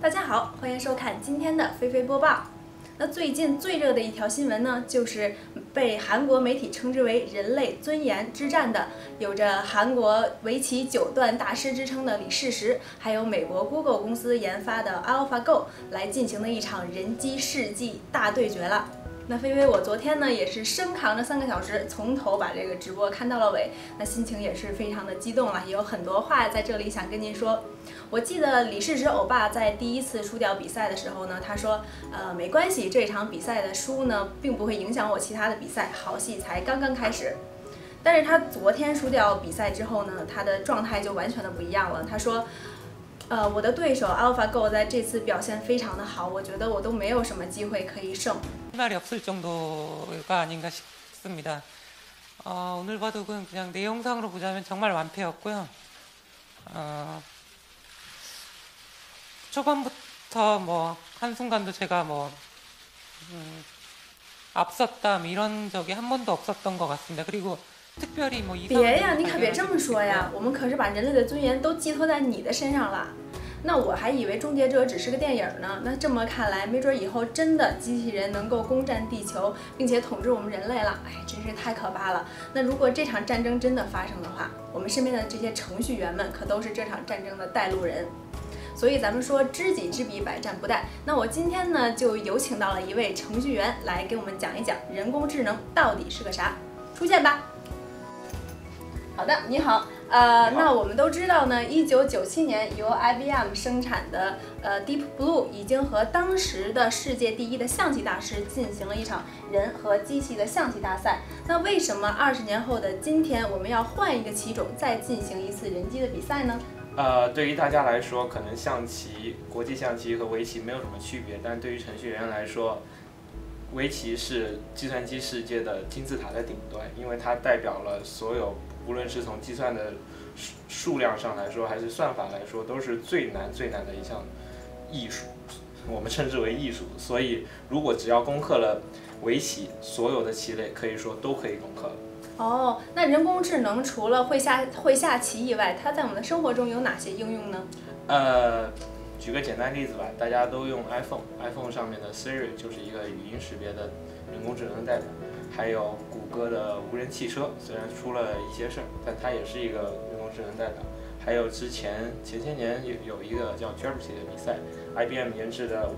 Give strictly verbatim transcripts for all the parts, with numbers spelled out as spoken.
大家好，欢迎收看今天的飞飞播报。那最近最热的一条新闻呢，就是被韩国媒体称之为“人类尊严之战”的，有着韩国围棋九段大师之称的李世石，还有美国 Google 公司研发的 AlphaGo 来进行的一场人机世纪大对决了。那菲菲，我昨天呢也是生扛着三个小时，从头把这个直播看到了尾，那心情也是非常的激动了，也有很多话在这里想跟您说。我记得李世石欧巴在第一次输掉比赛的时候呢，他说，呃，没关系，这场比赛的输呢，并不会影响我其他的比赛，好戏才刚刚开始。但是他昨天输掉比赛之后呢，他的状态就完全的不一样了。他说，呃，我的对手 AlphaGo 在这次表现非常的好，我觉得我都没有什么机会可以胜。 말이 없을 정도가 아닌가 싶습니다. 어, 오늘 바둑은 그냥 내용상으로 보자면 정말 완패였고요. 어, 초반부터 뭐 한순간도 제가 뭐 음, 앞섰다 뭐 이런 적이 한 번도 없었던 것 같습니다. 그리고 특별히 뭐 别呀，你可别这么说呀，我们可是把人类的尊严都寄托在你的身上了。 那我还以为终结者只是个电影呢，那这么看来，没准以后真的机器人能够攻占地球，并且统治我们人类了，哎，真是太可怕了。那如果这场战争真的发生的话，我们身边的这些程序员们可都是这场战争的带路人。所以咱们说知己知彼，百战不殆。那我今天呢，就有请到了一位程序员来给我们讲一讲人工智能到底是个啥。出现吧。好的，你好。 呃，那我们都知道呢，一九九七年由 I B M 生产的呃 Deep Blue 已经和当时的世界第一的象棋大师进行了一场人和机器的象棋大赛。那为什么二十年后的今天，我们要换一个棋种再进行一次人机的比赛呢？ 呃，对于大家来说，可能象棋、国际象棋和围棋没有什么区别，但对于程序员来说，围棋是计算机世界的金字塔的顶端，因为它代表了所有。 无论是从计算的数数量上来说，还是算法来说，都是最难最难的一项艺术，我们称之为艺术。所以，如果只要攻克了围棋，所有的棋类可以说都可以攻克了。哦， 那人工智能除了会下会下棋以外，它在我们的生活中有哪些应用呢？ 呃，举个简单例子吧，大家都用 iPhone，iPhone 上面的 Siri 就是一个语音识别的人工智能代表。 还有谷歌的无人汽车，虽然出了一些事儿，但它也是一个人工智能代表。还有之前前些年有有一个叫 Jeopardy 的比赛 ，I B M 研制的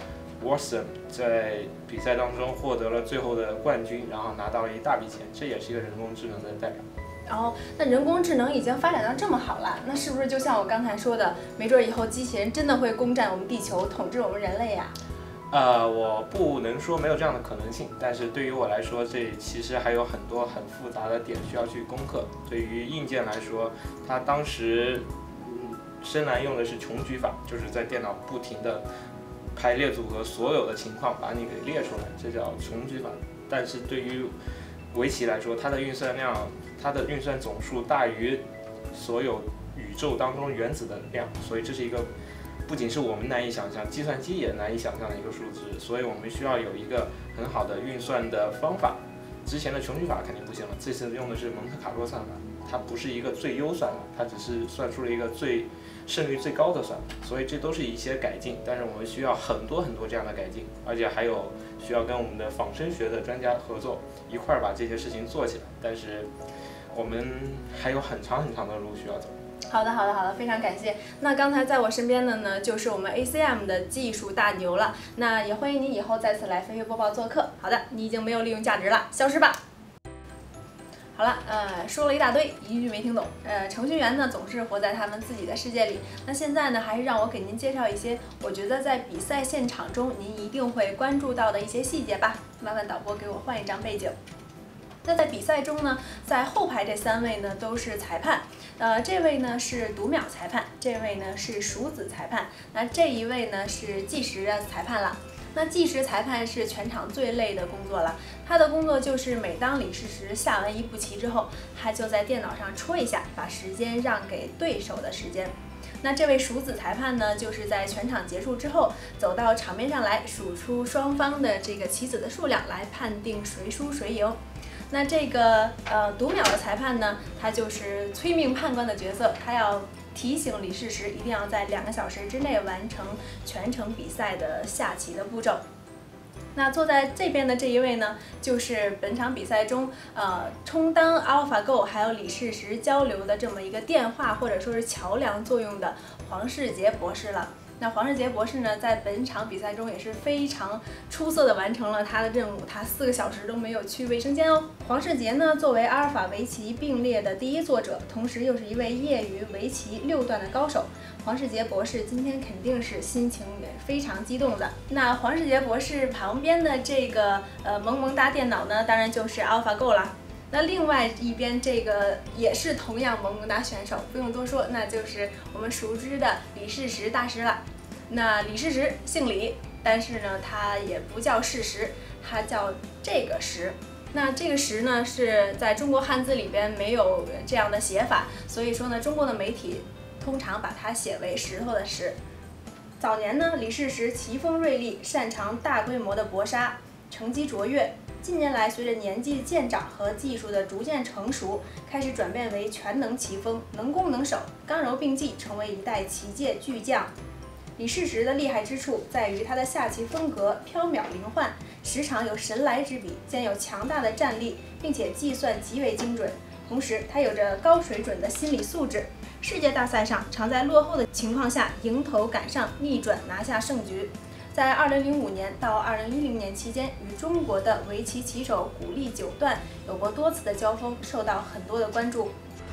Watson 在比赛当中获得了最后的冠军，然后拿到了一大笔钱，这也是一个人工智能的代表。 哦，那人工智能已经发展到这么好了，那是不是就像我刚才说的，没准以后机器人真的会攻占我们地球，统治我们人类呀？ 呃，我不能说没有这样的可能性，但是对于我来说，这其实还有很多很复杂的点需要去攻克。对于硬件来说，它当时嗯深蓝用的是穷举法，就是在电脑不停的排列组合所有的情况，把你给列出来，这叫穷举法。但是对于围棋来说，它的运算量，它的运算总数大于所有宇宙当中原子的量，所以这是一个。 不仅是我们难以想象，计算机也难以想象的一个数字，所以我们需要有一个很好的运算的方法。之前的穷举法肯定不行了，这次用的是蒙特卡洛算法，它不是一个最优算法，它只是算出了一个最胜率最高的算法，所以这都是一些改进。但是我们需要很多很多这样的改进，而且还有需要跟我们的仿生学的专家合作，一块儿把这些事情做起来。但是我们还有很长很长的路需要走。 好的，好的，好的，非常感谢。那刚才在我身边的呢，就是我们 A C M 的技术大牛了。那也欢迎你以后再次来飞飞播报做客。好的，你已经没有利用价值了，消失吧。好了，呃，说了一大堆，一句没听懂。呃，程序员呢总是活在他们自己的世界里。那现在呢，还是让我给您介绍一些我觉得在比赛现场中您一定会关注到的一些细节吧。麻烦导播给我换一张背景。 那在比赛中呢，在后排这三位呢都是裁判，呃，这位呢是读秒裁判，这位呢是数子裁判，那这一位呢是计时的裁判了。那计时裁判是全场最累的工作了，他的工作就是每当李世石下完一步棋之后，他就在电脑上戳一下，把时间让给对手的时间。 那这位数子裁判呢，就是在全场结束之后，走到场面上来数出双方的这个棋子的数量，来判定谁输谁赢。 那这个呃读秒的裁判呢，他就是催命判官的角色，他要提醒李世石一定要在两个小时之内完成全程比赛的下棋的步骤。那坐在这边的这一位呢，就是本场比赛中呃充当 AlphaGo 还有李世石交流的这么一个电话或者说是桥梁作用的黄世杰博士了。那黄世杰博士呢，在本场比赛中也是非常出色的完成了他的任务，他四个小时都没有去卫生间哦。黄世杰呢，作为阿尔法围棋并列的第一作者，同时又是一位业余围棋六段的高手，黄世杰博士今天肯定是心情也非常激动的。那黄世杰博士旁边的这个呃萌萌哒电脑呢，当然就是 AlphaGo 啦。那另外一边这个也是同样萌萌哒选手，不用多说，那就是我们熟知的李世石大师了。那李世石姓李，但是呢，他也不叫世石，他叫这个石。那这个石呢，是在中国汉字里边没有这样的写法，所以说呢，中国的媒体通常把它写为石头的石。早年呢，李世石棋风锐利，擅长大规模的搏杀，成绩卓越。近年来，随着年纪渐长和技术的逐渐成熟，开始转变为全能棋风，能攻能守，刚柔并济，成为一代棋界巨匠。李世石的厉害之处在于他的下棋风格飘渺灵幻，时常有神来之笔，兼有强大的战力，并且计算极为精准。同时，他有着高水准的心理素质，世界大赛上常在落后的情况下迎头赶上，逆转拿下胜局。在二零零五年到二零一零年期間，与中国的围棋棋手古力九段有过多次的交锋，受到很多的关注。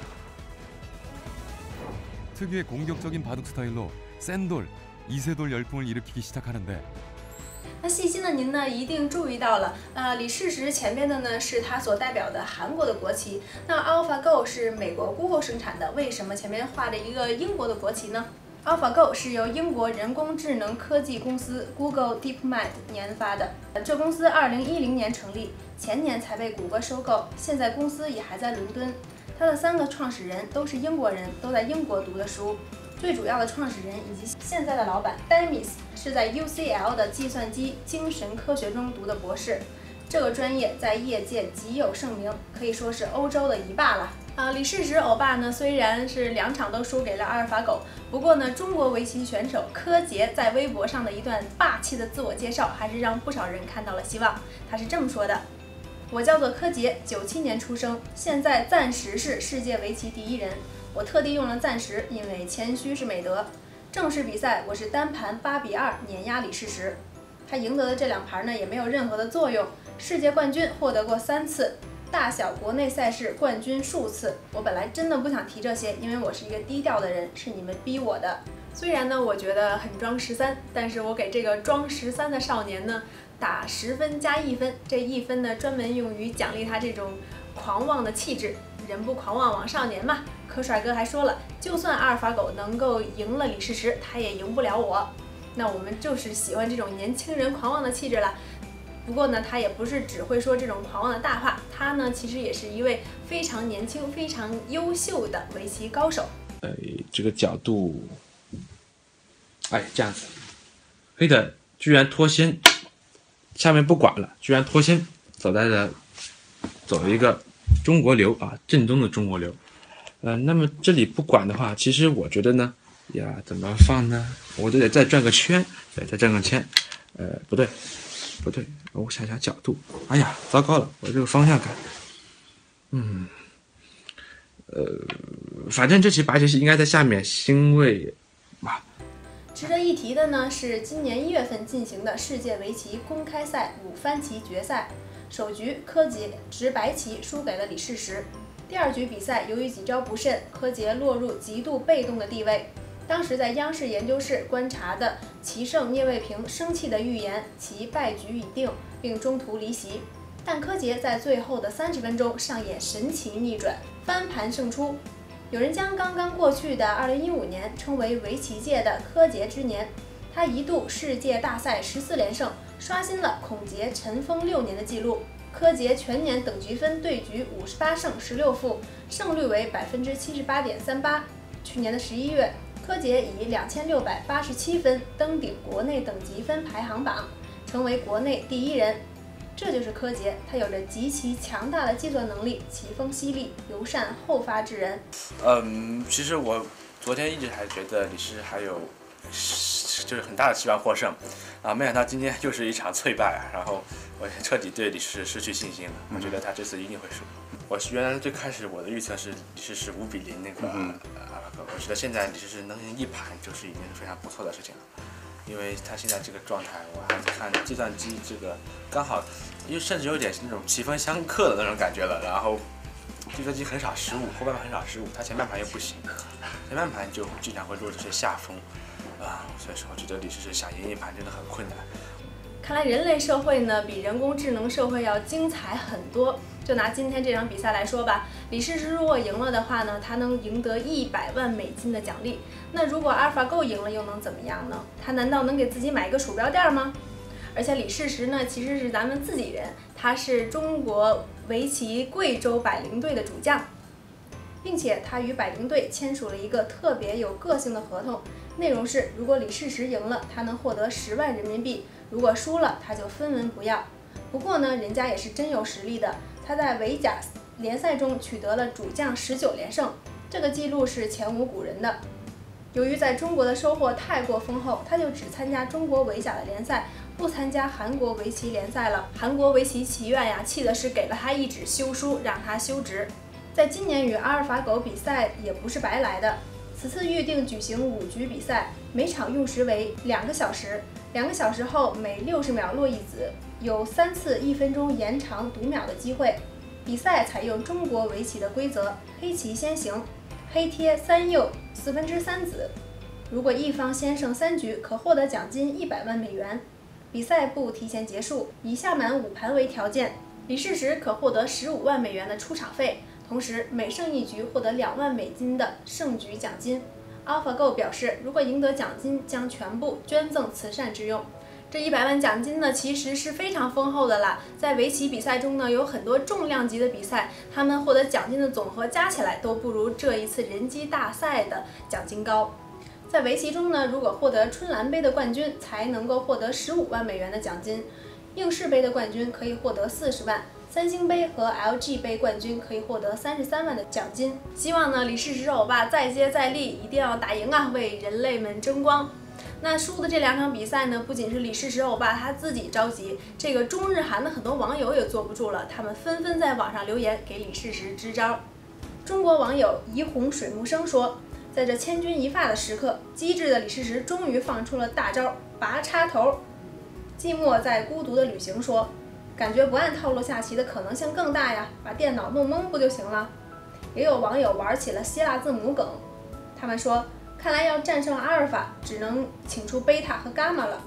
특유의 공격적인 바둑 스타일로 센돌, 이세돌 열풍을 일으키기 시작하는데 那细心的您呢，一定注意到了，呃，李世石前边的呢是他所代表的韩国的国旗，那 AlphaGo 是美国 Google 生产的，为什么前面画着一个英国的国旗呢？ AlphaGo 是由英国人工智能科技公司 Google DeepMind 研发的，这公司二零一零年成立，前年才被谷歌收购，现在公司也还在伦敦。它的三个创始人都是英国人，都在英国读的书。最主要的创始人以及现在的老板 Demis 是在 U C L 的计算机精神科学中读的博士，这个专业在业界极有盛名，可以说是欧洲的一霸了。 啊，李世石欧巴呢，虽然是两场都输给了阿尔法狗，不过呢，中国围棋选手柯洁在微博上的一段霸气的自我介绍，还是让不少人看到了希望。他是这么说的：“我叫做柯洁，九七年出生，现在暂时是世界围棋第一人。我特地用了暂时，因为谦虚是美德。正式比赛我是单盘八比二碾压李世石，他赢得的这两盘呢也没有任何的作用。世界冠军获得过三次。” 大小国内赛事冠军数次，我本来真的不想提这些，因为我是一个低调的人，是你们逼我的。虽然呢，我觉得很装十三，但是我给这个装十三的少年呢打十分加一分，这一分呢专门用于奖励他这种狂妄的气质。人不狂妄枉少年嘛。可帅哥还说了，就算阿尔法狗能够赢了李世石，他也赢不了我。那我们就是喜欢这种年轻人狂妄的气质了。 不过呢，他也不是只会说这种狂妄的大话，他呢其实也是一位非常年轻、非常优秀的围棋高手。 呃，这个角度，哎，这样子，黑的居然脱先，下面不管了，居然脱先，走在了走了一个中国流啊，正宗的中国流。呃，那么这里不管的话，其实我觉得呢，呀，怎么放呢？我就得再转个圈，对，再转个圈。呃，不对。 不对，我想想角度。哎呀，糟糕了，我这个方向感，嗯，呃，反正这棋白棋是应该在下面星位吧。 值得一提的呢是今年一月份进行的世界围棋公开赛五番棋决赛，首局柯洁执白棋输给了李世石，第二局比赛由于几招不慎，柯洁落入极度被动的地位。 当时在央视研究室观察的棋圣聂卫平生气地预言其败局已定，并中途离席。但柯洁在最后的三十分钟上演神奇逆转，翻盘胜出。有人将刚刚过去的二零一五年称为围棋界的柯洁之年，他一度世界大赛十四连胜，刷新了孔杰尘封六年的纪录。柯洁全年等级分对局五十八胜十六负，胜率为百分之七十八点三八。去年的十一月。 柯洁以两千六百八十七分登顶国内等级分排行榜，成为国内第一人。 这就是柯洁，他有着极其强大的计算能力，棋风犀利、友善、后发制人。 嗯，其实我昨天一直还觉得李世还有就是很大的希望获胜，啊，没想到今天又是一场脆败啊，然后我彻底对李世失去信心了。我觉得他这次一定会输。我是原来最开始我的预测是李世是五比零那个，嗯、呃，我觉得现在李世是能赢一盘就是已经是非常不错的事情了。因为他现在这个状态，我还看计算机这个刚好，因为甚至有点那种棋风相克的那种感觉了。然后计算机很少失误，后半盘很少失误，他前半盘又不行，前半盘就经常会落这些下风啊，所以说我觉得李世石想赢一盘真的很困难。 看来人类社会呢比人工智能社会要精彩很多。就拿今天这场比赛来说吧，李世石如果赢了的话呢，他能赢得一百万美金的奖励。那如果阿尔法狗赢了又能怎么样呢？他难道能给自己买一个鼠标垫吗？而且李世石呢其实是咱们自己人，他是中国围棋贵州百灵队的主将，并且他与百灵队签署了一个特别有个性的合同，内容是如果李世石赢了，他能获得十万人民币；如果输了，他就分文不要。不过呢，人家也是真有实力的。他在围甲联赛中取得了主将十九连胜，这个记录是前无古人的。由于在中国的收获太过丰厚，他就只参加中国围甲的联赛，不参加韩国围棋联赛了。韩国围棋棋院呀，气的是给了他一纸休书，让他休职。在今年与阿尔法狗比赛也不是白来的，此次预定举行五局比赛，每场用时为两个小时，两个小时后每六十秒落一子。有三次一分钟延长读秒的机会。比赛采用中国围棋的规则，黑棋先行，黑贴三右四分之三子。如果一方先胜三局，可获得奖金一百万美元。比赛不提前结束，以下满五盘为条件，李世石可获得十五万美元的出场费，同时每胜一局获得两万美金的胜局奖金。AlphaGo 表示，如果赢得奖金，将全部捐赠慈善之用。这一百万奖金呢，其实是非常丰厚的啦。在围棋比赛中呢，有很多重量级的比赛，他们获得奖金的总和加起来都不如这一次人机大赛的奖金高。在围棋中呢，如果获得春兰杯的冠军，才能够获得十五万美元的奖金；应试杯的冠军可以获得四十万，三星杯和 L G 杯冠军可以获得三十三万的奖金。希望呢，李世石欧巴再接再厉，一定要打赢啊，为人类们争光。那输的这两场比赛呢，不仅是李世石欧巴他自己着急，这个中日韩的很多网友也坐不住了，他们纷纷在网上留言给李世石支招。中国网友怡红水木生说，在这千钧一发的时刻，机智的李世石终于放出了大招拔插头。寂寞在孤独的旅行说，感觉不按套路下棋的可能性更大呀，把电脑弄懵不就行了。也有网友玩起了希腊字母梗，他们说，看来要战胜阿尔法，只能请出贝塔和伽马了。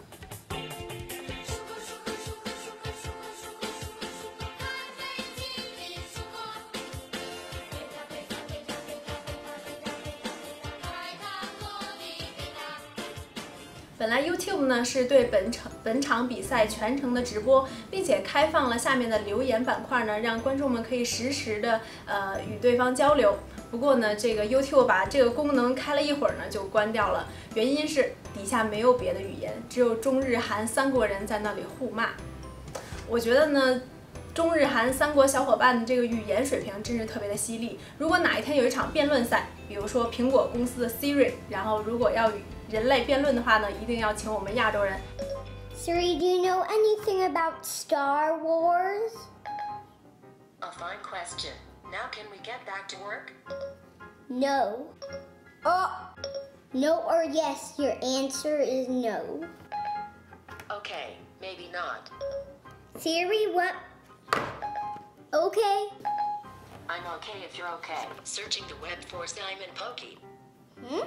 本来 YouTube 呢是对本场本场比赛全程的直播，并且开放了下面的留言板块呢，让观众们可以实时的呃与对方交流。不过呢，这个 YouTube 把这个功能开了一会儿呢就关掉了，原因是底下没有别的语言，只有中日韩三国人在那里互骂。我觉得呢，中日韩三国小伙伴的这个语言水平真是特别的犀利。如果哪一天有一场辩论赛，比如说苹果公司的 Siri， 然后如果要与人类辩论的话呢，一定要请我们亚洲人。 Siri, do you know anything about Star Wars? A fine question. Now can we get back to work? No. Oh. No or yes, your answer is no. Okay, maybe not. Siri, what? Okay. I'm okay if you're okay. Searching the web for Simon Pokey. Hmm?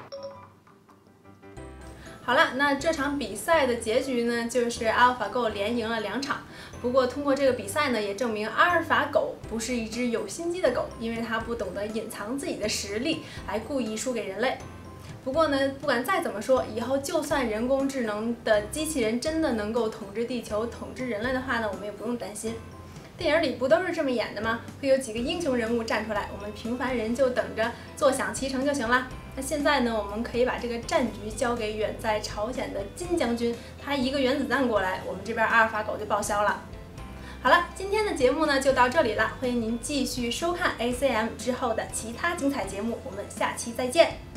好了，那这场比赛的结局呢，就是阿尔法狗连赢了两场。不过通过这个比赛呢，也证明阿尔法狗不是一只有心机的狗，因为它不懂得隐藏自己的实力，来故意输给人类。不过呢，不管再怎么说，以后就算人工智能的机器人真的能够统治地球、统治人类的话呢，我们也不用担心。电影里不都是这么演的吗？会有几个英雄人物站出来，我们平凡人就等着坐享其成就行了。那现在呢，我们可以把这个战局交给远在朝鲜的金将军，他一个原子弹过来，我们这边阿尔法狗就报销了。 好了，今天的节目呢就到这里了，欢迎您继续收看 A C M 之后的其他精彩节目，我们下期再见。